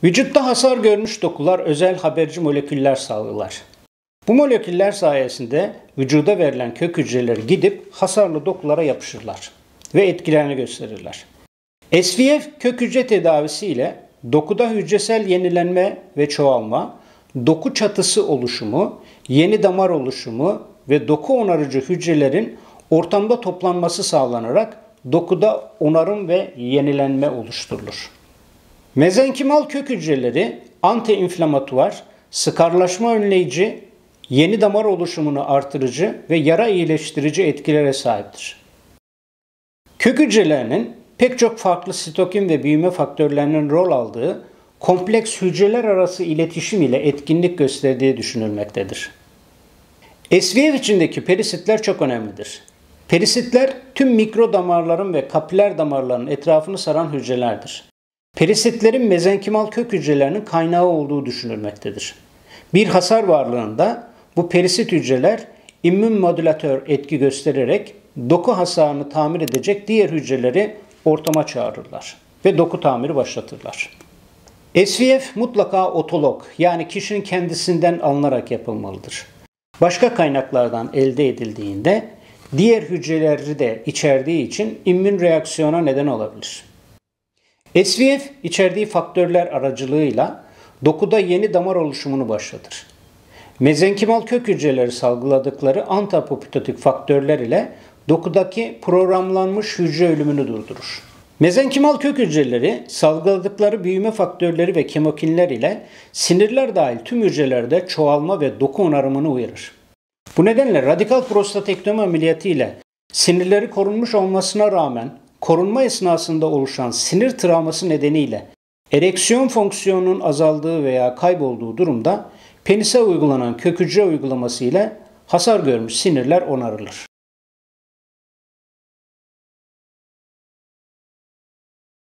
Vücutta hasar görmüş dokular özel haberci moleküller salgılar. Bu moleküller sayesinde vücuda verilen kök hücreleri gidip hasarlı dokulara yapışırlar ve etkilerini gösterirler. SVF kök hücre tedavisi ile dokuda hücresel yenilenme ve çoğalma, doku çatısı oluşumu, yeni damar oluşumu ve doku onarıcı hücrelerin ortamda toplanması sağlanarak dokuda onarım ve yenilenme oluşturulur. Mezenkimal kök hücreleri antiinflamatuar, sıkarlaşma önleyici, yeni damar oluşumunu artırıcı ve yara iyileştirici etkilere sahiptir. Kök hücrelerinin pek çok farklı sitokin ve büyüme faktörlerinin rol aldığı kompleks hücreler arası iletişim ile etkinlik gösterdiği düşünülmektedir. SVF içindeki perisitler çok önemlidir. Perisitler tüm mikro damarların ve kapiler damarların etrafını saran hücrelerdir. Perisitlerin mezenkimal kök hücrelerinin kaynağı olduğu düşünülmektedir. Bir hasar varlığında bu perisit hücreler immünmodülatör etki göstererek doku hasarını tamir edecek diğer hücreleri ortama çağırırlar ve doku tamiri başlatırlar. SVF mutlaka otolog yani kişinin kendisinden alınarak yapılmalıdır. Başka kaynaklardan elde edildiğinde diğer hücreleri de içerdiği için immün reaksiyona neden olabilir. SVF içerdiği faktörler aracılığıyla dokuda yeni damar oluşumunu başlatır. Mezenkimal kök hücreleri salgıladıkları antiapoptotik faktörler ile dokudaki programlanmış hücre ölümünü durdurur. Mezenkimal kök hücreleri salgıladıkları büyüme faktörleri ve kemokinler ile sinirler dahil tüm hücrelerde çoğalma ve doku onarımını uyarır. Bu nedenle radikal prostatektomi ameliyatı ile sinirleri korunmuş olmasına rağmen korunma esnasında oluşan sinir travması nedeniyle ereksiyon fonksiyonunun azaldığı veya kaybolduğu durumda penise uygulanan kök hücre uygulaması ile hasar görmüş sinirler onarılır.